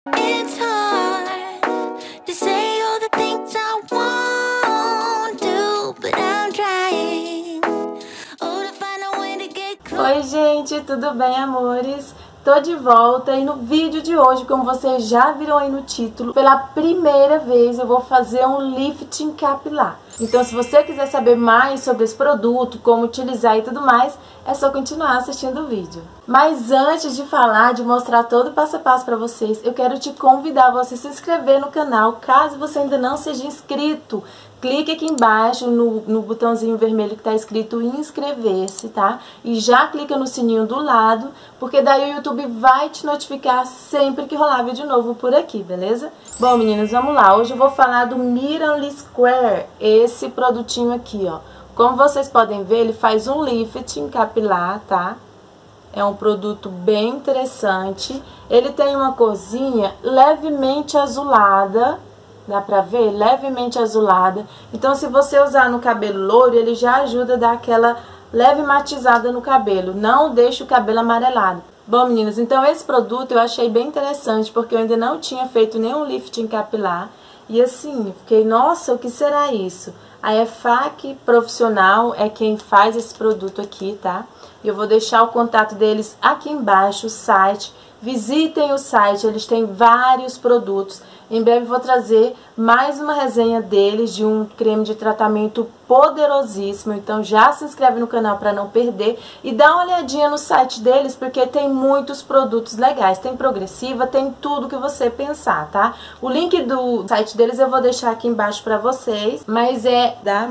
It's hard to say all the things I won't do, but I'm trying. Oh, to find a way to get close. Oi, gente, tudo bem, amores? Tô de volta e no vídeo de hoje, como vocês já viram aí no título, pela primeira vez eu vou fazer um lifting capilar. Então, se você quiser saber mais sobre esse produto, como utilizar e tudo mais, é só continuar assistindo o vídeo. Mas antes de falar, de mostrar todo o passo a passo pra vocês, eu quero te convidar a você se inscrever no canal, caso você ainda não seja inscrito. Clique aqui embaixo no botãozinho vermelho que tá escrito inscrever-se, tá? E já clica no sininho do lado, porque daí o YouTube vai te notificar sempre que rolar vídeo novo por aqui, beleza? Bom, meninas, vamos lá. Hoje eu vou falar do Miralee Square, esse produtinho aqui, ó. Como vocês podem ver, ele faz um lifting capilar, tá? É um produto bem interessante. Ele tem uma corzinha levemente azulada. Dá pra ver? Levemente azulada. Então, se você usar no cabelo loiro, ele já ajuda a dar aquela leve matizada no cabelo. Não deixe o cabelo amarelado. Bom, meninas, então esse produto eu achei bem interessante, porque eu ainda não tinha feito nenhum lifting capilar. E assim, fiquei, nossa, o que será isso? A EFAC Profissional é quem faz esse produto aqui, tá? Eu vou deixar o contato deles aqui embaixo, o site. Visitem o site, eles têm vários produtos. Em breve vou trazer mais uma resenha deles de um creme de tratamento poderosíssimo. Então já se inscreve no canal para não perder e dá uma olhadinha no site deles, porque tem muitos produtos legais. Tem progressiva, tem tudo que você pensar, tá? O link do site deles eu vou deixar aqui embaixo para vocês, mas é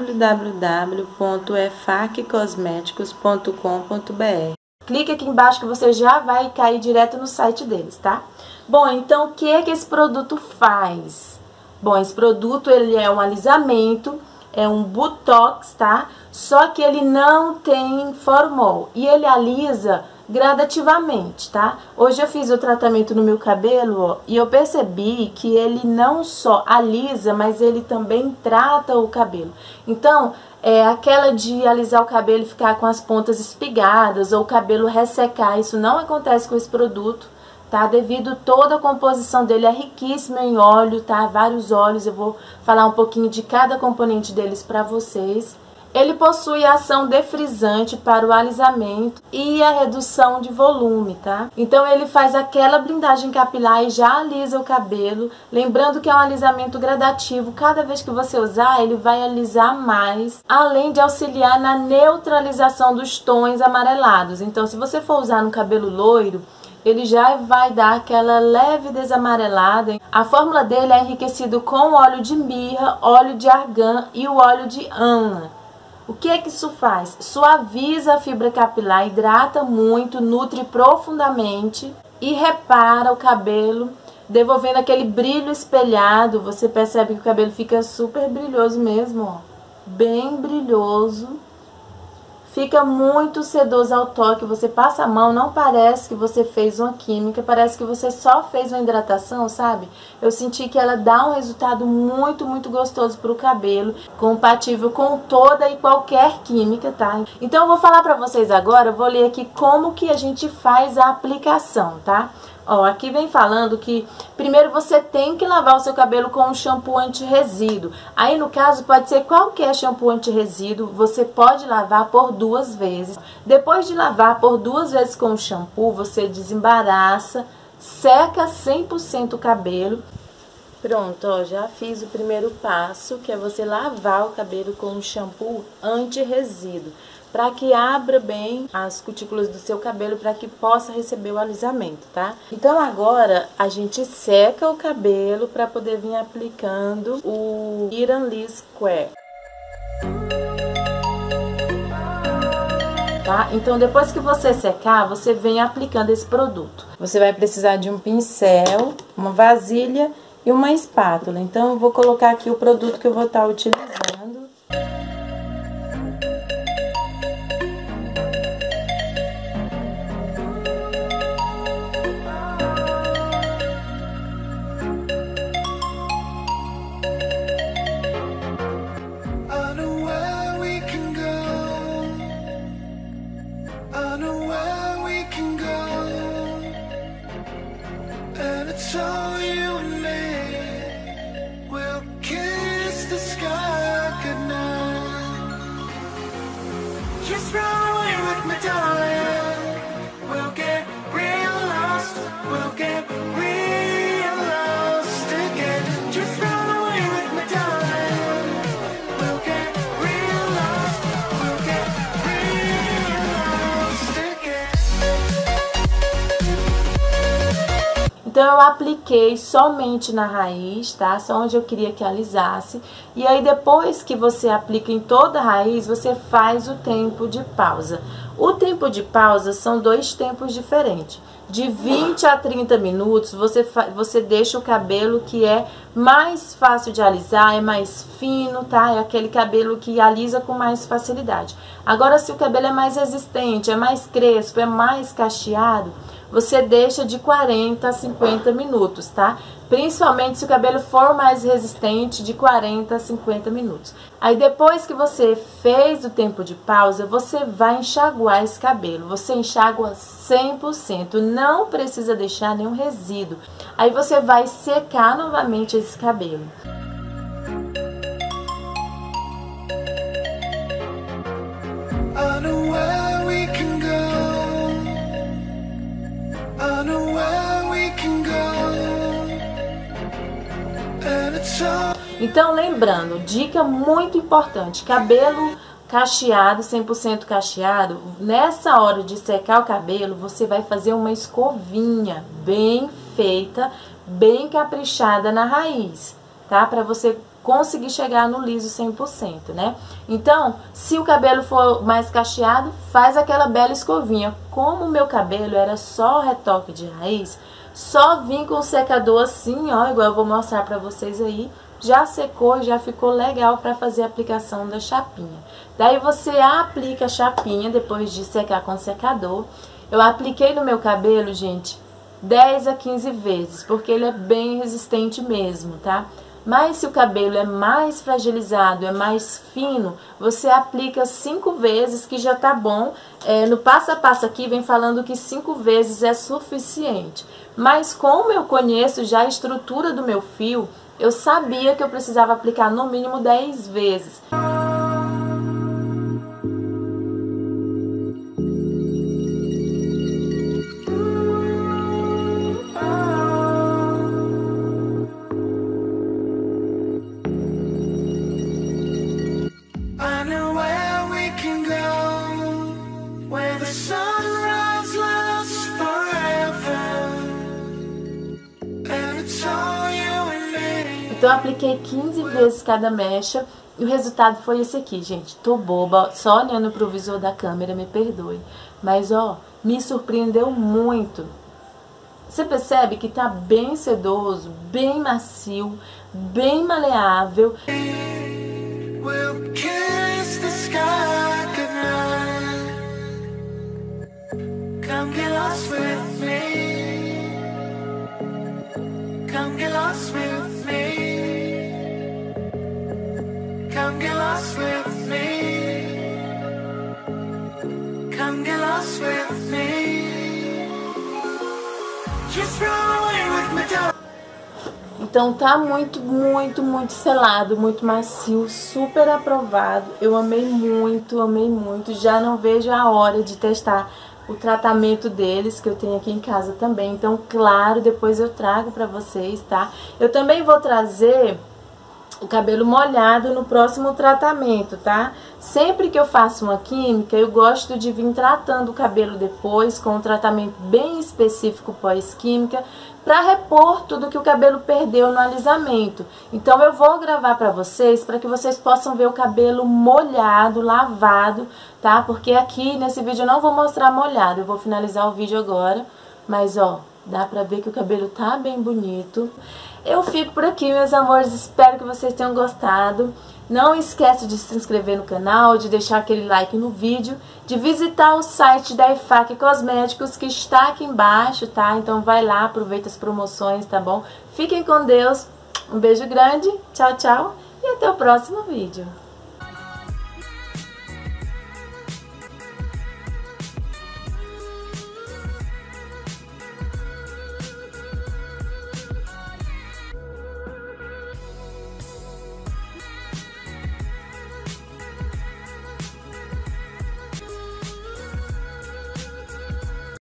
www.efaccosméticos.com.br. Clique aqui embaixo que você já vai cair direto no site deles, tá? Bom, então o que é que esse produto faz? Bom, esse produto ele é um alisamento, é um botox, tá? Só que ele não tem formol e ele alisa gradativamente, tá? Hoje eu fiz o tratamento no meu cabelo, ó, e eu percebi que ele não só alisa, mas ele também trata o cabelo. Então, aquela de alisar o cabelo e ficar com as pontas espigadas ou o cabelo ressecar, isso não acontece com esse produto, tá? Devido toda a composição dele é riquíssima em óleo, tá? Vários óleos, eu vou falar um pouquinho de cada componente deles pra vocês. Ele possui ação defrisante para o alisamento e a redução de volume, tá? Então ele faz aquela blindagem capilar e já alisa o cabelo. Lembrando que é um alisamento gradativo, cada vez que você usar ele vai alisar mais, além de auxiliar na neutralização dos tons amarelados. Então se você for usar no cabelo loiro, ele já vai dar aquela leve desamarelada. A fórmula dele é enriquecido com óleo de mirra, óleo de argan e o óleo de ana. O que é que isso faz? Suaviza a fibra capilar, hidrata muito, nutre profundamente e repara o cabelo, devolvendo aquele brilho espelhado. Você percebe que o cabelo fica super brilhoso mesmo, ó. Bem brilhoso. Fica muito sedoso ao toque, você passa a mão, não parece que você fez uma química, parece que você só fez uma hidratação, sabe? Eu senti que ela dá um resultado muito, muito gostoso pro cabelo, compatível com toda e qualquer química, tá? Então eu vou falar pra vocês agora, eu vou ler aqui como que a gente faz a aplicação, tá? Ó, aqui vem falando que primeiro você tem que lavar o seu cabelo com um shampoo anti-resíduo. Aí, no caso, pode ser qualquer shampoo anti-resíduo, você pode lavar por 2 vezes. Depois de lavar por 2 vezes com o shampoo, você desembaraça, seca 100% o cabelo. Pronto, ó, já fiz o primeiro passo, que é você lavar o cabelo com um shampoo anti-resíduo, para que abra bem as cutículas do seu cabelo, para que possa receber o alisamento, tá? Então agora a gente seca o cabelo para poder vir aplicando o Miralee Square. Tá? Então depois que você secar, você vem aplicando esse produto. Você vai precisar de um pincel, uma vasilha e uma espátula. Então eu vou colocar aqui o produto que eu vou estar utilizando. It's all you Então eu apliquei somente na raiz, tá? Só onde eu queria que alisasse. E aí depois que você aplica em toda a raiz, você faz o tempo de pausa. O tempo de pausa são 2 tempos diferentes. De 20 a 30 minutos, você deixa o cabelo que é mais fácil de alisar, é mais fino, tá? É aquele cabelo que alisa com mais facilidade. Agora, se o cabelo é mais resistente, é mais crespo, é mais cacheado, você deixa de 40 a 50 minutos, tá? Principalmente se o cabelo for mais resistente, de 40 a 50 minutos. Aí depois que você fez o tempo de pausa, você vai enxaguar esse cabelo. Você enxágua 100%, não precisa deixar nenhum resíduo. Aí você vai secar novamente esse cabelo. Então, lembrando, dica muito importante, cabelo cacheado, 100% cacheado, nessa hora de secar o cabelo, você vai fazer uma escovinha bem feita, bem caprichada na raiz, tá? Para você conseguir chegar no liso 100%, né? Então, se o cabelo for mais cacheado, faz aquela bela escovinha. Como o meu cabelo era só retoque de raiz, só vim com o secador assim, ó, igual eu vou mostrar pra vocês aí, já secou, já ficou legal para fazer a aplicação da chapinha. Daí você aplica a chapinha depois de secar com o secador. Eu apliquei no meu cabelo, gente, 10 a 15 vezes, porque ele é bem resistente mesmo, tá? Mas se o cabelo é mais fragilizado, é mais fino, você aplica 5 vezes que já tá bom. No passo a passo aqui vem falando que 5 vezes é suficiente. Mas como eu conheço já a estrutura do meu fio, eu sabia que eu precisava aplicar no mínimo 10 vezes. Então, eu apliquei 15 vezes cada mecha e o resultado foi esse aqui, gente. Tô boba, só olhando pro visor da câmera, me perdoe. Mas, ó, me surpreendeu muito. Você percebe que tá bem sedoso, bem macio, bem maleável. Come get lost with me. Come get lost with me. Come get lost with me. Come get lost with me. Just run away with me. Então tá muito selado, muito macio, super aprovado. Eu amei muito, já não vejo a hora de testar o tratamento deles, que eu tenho aqui em casa também. Então, claro, depois eu trago pra vocês, tá? Eu também vou trazer o cabelo molhado no próximo tratamento, tá? Sempre que eu faço uma química, eu gosto de vir tratando o cabelo depois, com um tratamento bem específico pós-química, para repor tudo que o cabelo perdeu no alisamento. Então eu vou gravar para vocês, para que vocês possam ver o cabelo molhado, lavado, tá? Porque aqui nesse vídeo eu não vou mostrar molhado, eu vou finalizar o vídeo agora, mas ó, dá pra ver que o cabelo tá bem bonito. Eu fico por aqui, meus amores, espero que vocês tenham gostado. Não esquece de se inscrever no canal, de deixar aquele like no vídeo, de visitar o site da EFAC Cosméticos, que está aqui embaixo, tá? Então vai lá, aproveita as promoções, tá bom? Fiquem com Deus, um beijo grande, tchau, tchau, e até o próximo vídeo.